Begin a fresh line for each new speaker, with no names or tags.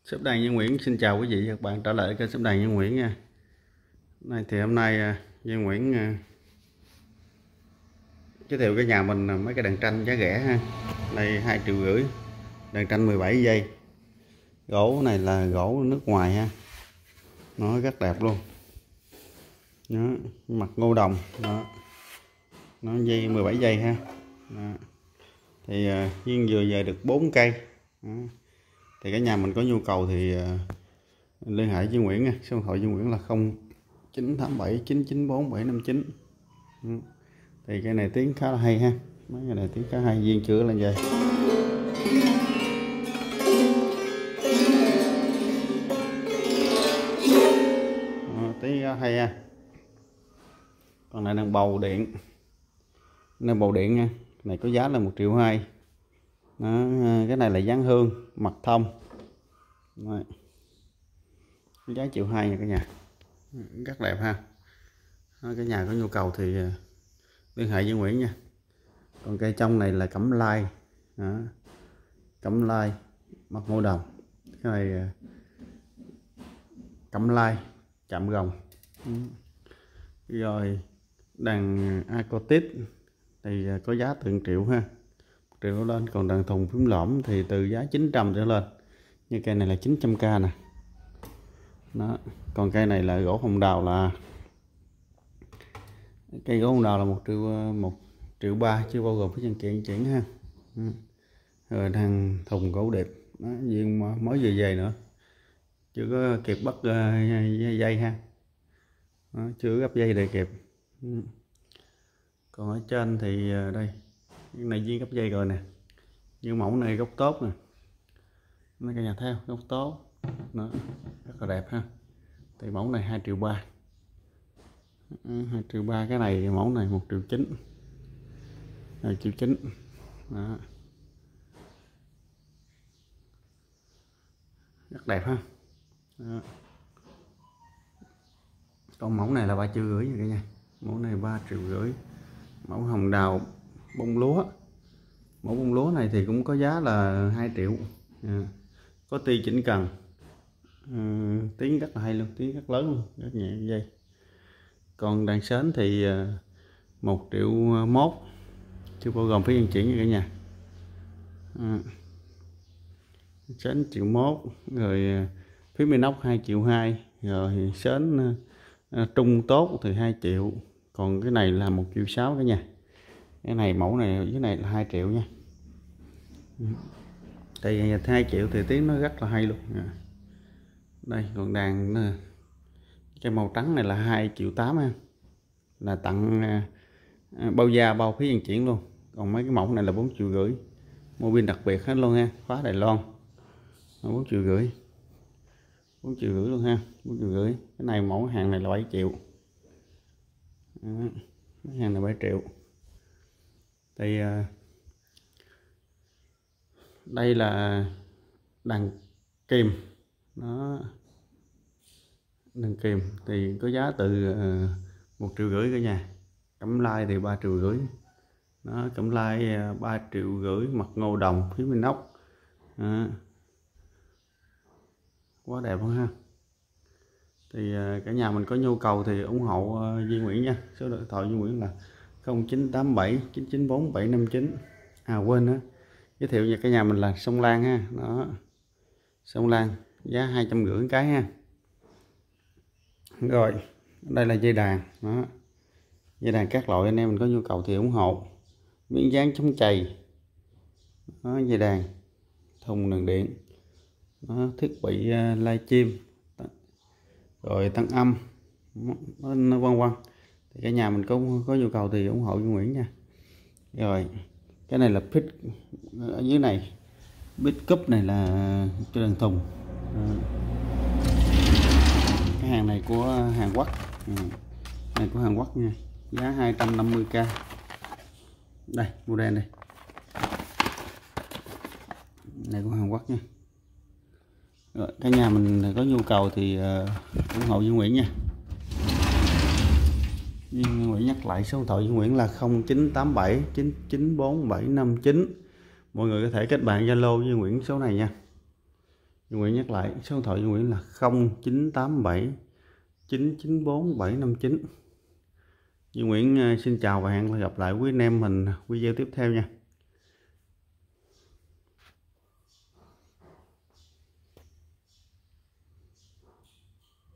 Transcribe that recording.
Shop đàn Duy Nguyễn xin chào quý vị và các bạn trở lại kênh Shop đàn Duy Nguyễn nha. Hôm nay Duy Nguyễn giới thiệu cái nhà mình mấy cái đàn tranh giá rẻ ha. Đây 2,5 triệu, đàn tranh 17 giây. Gỗ này là gỗ nước ngoài ha. Nó rất đẹp luôn. Đó, mặt ngô đồng đó. Nó dây 17 giây ha. Đó. Thì Duyên vừa về được 4 cây. Đó. Thì cả nhà mình có nhu cầu thì liên hệ với Nguyễn nha. Số điện thoại với Nguyễn là 0987 994 759. Thì cái này tiếng khá là hay ha, mấy cái này tiếng khá hay. Duyên chữa lên vậy. Tiếng hay ha. Còn này là bầu điện, này bầu điện nha, này có giá là 1,2 triệu. Đó, cái này là dán hương mặt thông. Đấy. Giá 1,2 triệu nha cả nhà, rất đẹp ha. Đó, cả nhà có nhu cầu thì liên hệ với Nguyễn nha. Còn cây trong này là cẩm lai. Đó. Cẩm lai mặt ngô đồng, cái này cẩm lai chạm gồng. Rồi đàn acoustic thì có giá từ 1 triệu ha, 1 triệu lên. Còn đàn thùng phím lõm thì từ giá 900 trở lên, như cây này là 900k nè. Đó. Còn cây này là gỗ hồng đào, là cây gỗ hồng đào là 1,3 triệu chưa bao gồm phí văn kiện ha. Rồi đàn thùng gỗ đẹp. Đó, Duyên mới vừa về nữa, chưa có kịp bắt dây ha. Đó, chưa gấp dây để kịp. Còn ở trên thì đây, cái này Duyên gấp dây rồi nè. Nhưng mẫu này gốc tốt nè, mấy cả nhà theo gốc tốt. Đó, rất là đẹp ha. Thì mẫu này 2,3 triệu. 2,3 triệu. Cái này mẫu này 1,9 triệu. 2,9 triệu. Đó. Rất đẹp ha. Đó. Còn mẫu này là 3,5 triệu nha cả nhà. Mẫu này 3,5 triệu. Mẫu hồng đào bông lúa. Mẫu bông lúa này thì cũng có giá là 2 triệu. Có ti chỉnh cần. Tiếng rất là hay luôn, tiếng rất lớn luôn, rất nhẹ dây. Còn đàn sến thì 1,1 triệu, chưa bao gồm phí vận chuyển nha cả nhà. Sến 1,1 triệu, rồi phím inox 2,2 triệu, rồi sến trung tốt thì 2 triệu. Còn cái này là 1,6 triệu cả nhà. Cái này mẫu này dưới này là 2 triệu nha. Thì 2 triệu thì tiếng nó rất là hay luôn. Đây còn đàn cái màu trắng này là 2,8 triệu ha, là tặng bao da bao phí vận chuyển luôn. Còn mấy cái mẫu này là 4,5 triệu, mô pin đặc biệt hết luôn ha, khóa Đài Loan. 4,5 triệu, 4,5 triệu luôn ha, 4,5 triệu. Cái này mẫu hàng này là 7 triệu. Cái hàng này 7 triệu. Thì đây là đàn kìm. Đó, đàn kìm thì có giá từ 1,5 triệu cả nhà. Cẩm lai thì 3,5 triệu. Đó, cẩm lai 3,5 triệu, mặt ngô đồng, phím inox. Quá đẹp luôn ha. Thì cả nhà mình có nhu cầu thì ủng hộ Duy Nguyễn nha. Số điện thoại Duy Nguyễn là 0987 994 759. Quên nữa, giới thiệu về cả nhà mình là sông Lan ha. Đó, sông Lan giá 250 cái ha. Rồi đây là dây đàn. Đó, dây đàn các loại, anh em mình có nhu cầu thì ủng hộ. Miếng dán chống chày. Đó, dây đàn thùng đèn điện. Đó, thiết bị livestream, rồi tăng âm, nó vân vân. Thì cả nhà mình có nhu cầu thì ủng hộ Duy Nguyễn nha. Rồi cái này là pit ở dưới này, pit cúp này là cho đàn thùng. Cái hàng này của Hàn Quốc, này của Hàn Quốc nha, giá 250k. Đây model đây, này của Hàn Quốc nha. Rồi cả nhà mình có nhu cầu thì ủng hộ Duy Nguyễn nha. Duy Nguyễn nhắc lại số điện thoại Duy Nguyễn là 0987 994 759. Mọi người có thể kết bạn Zalo với Duy Nguyễn số này nha. Duy Nguyễn nhắc lại số điện thoại Duy Nguyễn là 0987 994 759. Duy Nguyễn xin chào và hẹn gặp lại quý anh em mình video tiếp theo nha.